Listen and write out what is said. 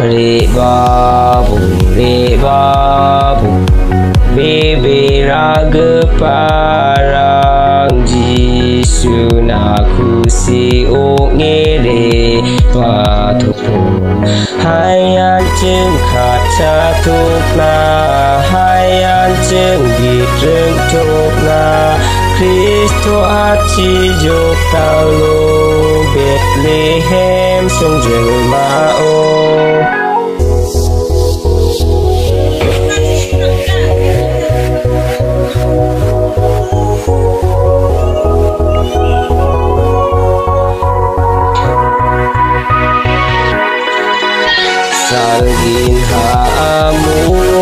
re babu bebe raga parang Jisu naku si o ngere patupo hayan chừng khát cha thuốc na hayan chừng ghi trừng thuốc na Kristo achi jok talo Bethlehem sông rừng mao Salgin haamu